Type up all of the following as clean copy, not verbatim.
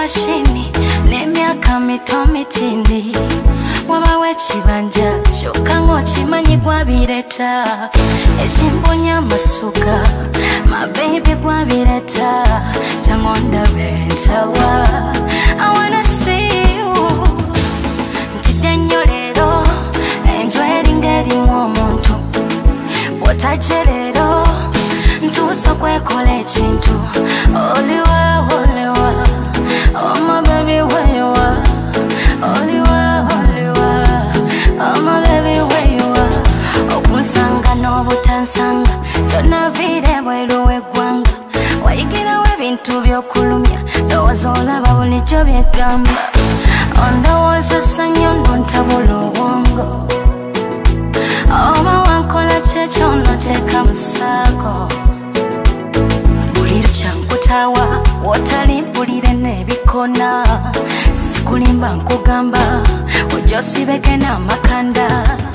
mashini n'emyaka mitomitindi wabawe ekibanja kyokka ng'okimanyi gwabireta ekimponya amasuka mabebi gwabireta kyangu ndabe ntawa I wanna see you ntidde nnyo leero enjweri ng'erimu omuntu bw'otajje leero ntuusa okwekola ekintu oliwa oliwa oh my baby where you are oliwa oliwa oh my baby where you are okunsanga n'obutansanga kyonaviire bweru w'eggwanga wayigirawo ebintu by'okulumya ndowooza olaba bulijjo byegamba ondowooza sanyo nontabula obwongo oba wankola kyekyo noteeka musaako bulira kyankutawa wotali mpulire n'ebikona sikulimba nkugamba ojja osibeke n'amakanda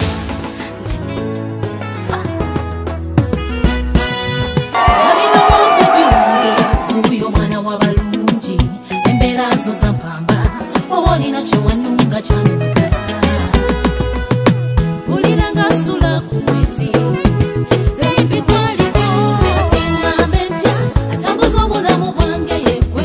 uyo mwana w'abalungi embeera zo za mpamba owolina kyewanunga kyanuka bulira nga nsula ku mwezi baby gwaliwo ati ngambe ntya atambuza obulamu bwange yegwe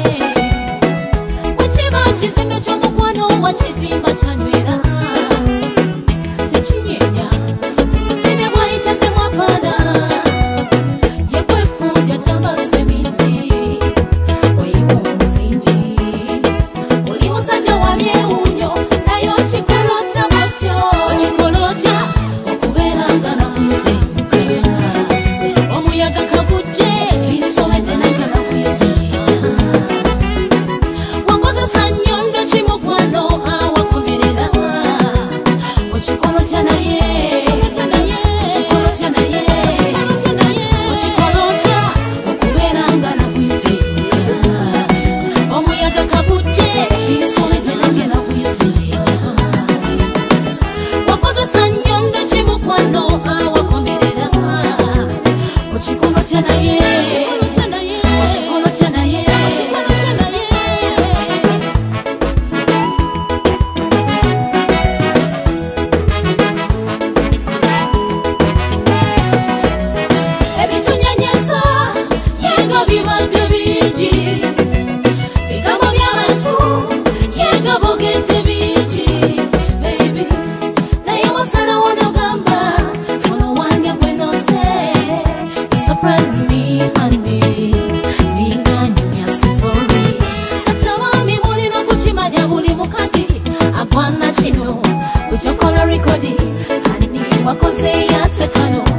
wekiba kizimbe ky'omukwano wa kizimba kyanywera tekinyenya musisine bwayitaddemu apaana yegwefunja tambase miti oyiwa omusingi oli musajja wa myewunyo naye okikolota bwotyo okikolotya okubeera nga navuyuteyuka omuyaga kagujje bisobete nange navuyuteyuka wakozesa nnyondo kimukwano awakomerera okikolotya naye okikolotya naye okikolotya okubeera nga navuyuteyuka omuyaga kagujje bisobete nange navuyuteyuka wakozesa nnyondo kimukwano awakomerera okikolotya naye okikolotya naye okikolotya naye ebitunyanyaza yenga bibadde bingi bigambo by'abantu yenga bogedde bingi baby naye wasalawo n'ogamba tono wange gwe noze surprise me honey ninganyumya sitori katabami mulina kukimanya buli mukazi agwana kino ukyokola rekodi hani wakoze yate kano